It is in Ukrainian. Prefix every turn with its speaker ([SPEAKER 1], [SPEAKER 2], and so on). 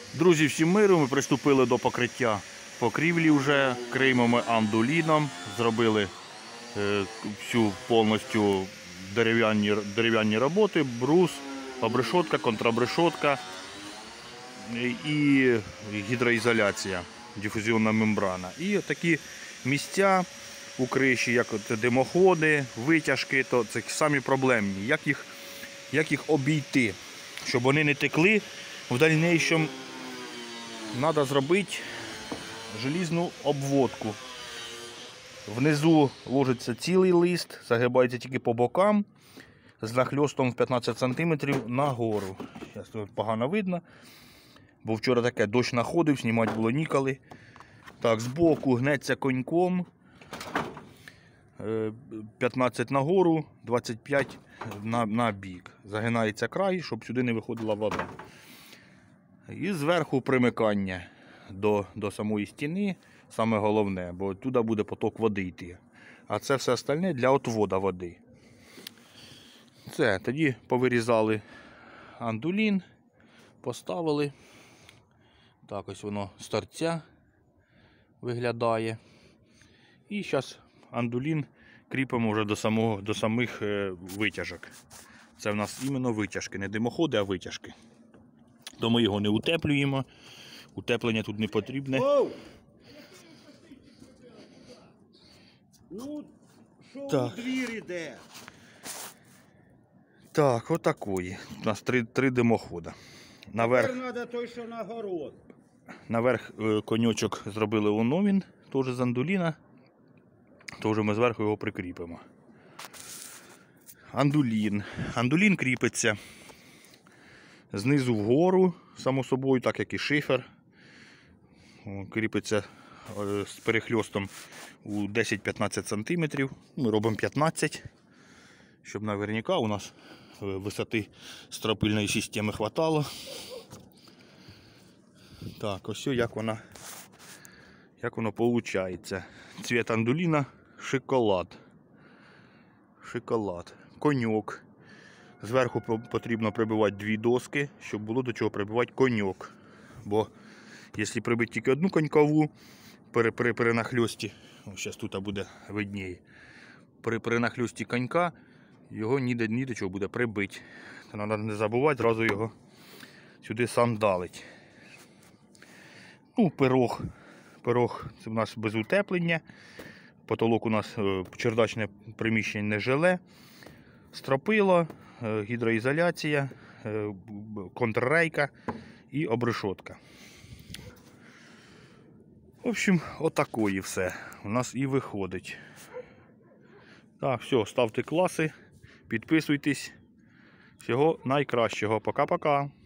[SPEAKER 1] Друзі, всім миру, ми приступили до покриття покрівлі вже, криємо ми андуліном, зробили всю повністю дерев'яні роботи, брус, обрешотка, контрабрешотка і гідроізоляція, дифузіонна мембрана. І такі місця у криші, як от димоходи, витяжки, то це самі проблемні. Як їх обійти, щоб вони не текли в дальнейшому. Треба зробити желізну обводку. Внизу ложиться цілий лист, загибається тільки по бокам, з нахльостом в 15 см нагору. Зараз тут погано видно, бо вчора таке дощ находив, знімати було ніколи. Так, збоку гнеться коньком, 15 нагору, 25 на бік. Загинається край, щоб сюди не виходила вода. І зверху примикання до самої стіни, саме головне, бо туди буде поток води йти. А це все остальне для отводу води. Це, тоді повирізали андулін, поставили. Так, ось воно з торця виглядає. І зараз андулін кріпимо вже до самих витяжок. Це в нас іменно витяжки, не димоходи, а витяжки. То ми його не утеплюємо, утеплення тут не потрібне.
[SPEAKER 2] Оу! Ну, що
[SPEAKER 1] Так.
[SPEAKER 2] у двір іде?
[SPEAKER 1] Так, отакої. У нас три димохода.
[SPEAKER 2] Тепер треба той, що на город.
[SPEAKER 1] Наверх коньочок зробили оновін, теж з андуліна. Теж ми зверху його прикріпимо. Андулін. Андулін кріпиться знизу вгору, само собою, так як і шифер. Кріпиться з перехльостом у 10-15 см. Ми робимо 15, щоб наверняка у нас висоти стропильної системи хватало. Так, ось як воно виходить. Цвіт андуліна шоколад. Шоколад. Коньок. Зверху потрібно прибивати 2 доски, щоб було до чого прибивати коньок. Бо якщо прибити тільки одну конькову при нахльості, зараз тут буде видніє, при нахльості конька його ні до чого буде прибити. Треба не забувати зразу його сюди сандалить. Ну, пирог це у нас без утеплення. Потолок у нас чердачне приміщення не жиле. Стропило, гідроізоляція, контррейка і обрешотка. В общем, отакої все у нас і виходить. Так, все, ставте класи, підписуйтесь. Всього найкращого. Пока-пока.